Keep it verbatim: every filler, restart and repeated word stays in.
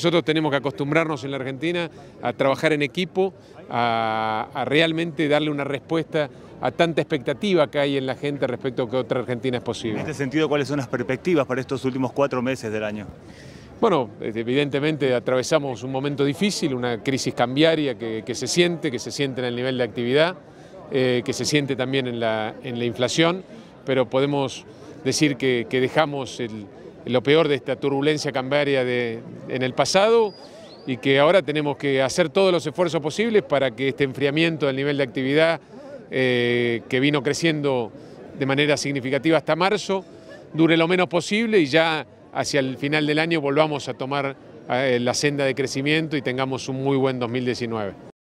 Nosotros tenemos que acostumbrarnos en la Argentina a trabajar en equipo, a, a realmente darle una respuesta a tanta expectativa que hay en la gente respecto a que otra Argentina es posible. En este sentido, ¿cuáles son las perspectivas para estos últimos cuatro meses del año? Bueno, evidentemente atravesamos un momento difícil, una crisis cambiaria que, que se siente, que se siente en el nivel de actividad, eh, que se siente también en la, en la inflación, pero podemos decir que, que dejamos el, lo peor de esta turbulencia cambiaria de, en el pasado y que ahora tenemos que hacer todos los esfuerzos posibles para que este enfriamiento del nivel de actividad eh, que vino creciendo de manera significativa hasta marzo dure lo menos posible y ya hacia el final del año volvamos a tomar eh, la senda de crecimiento y tengamos un muy buen dos mil diecinueve.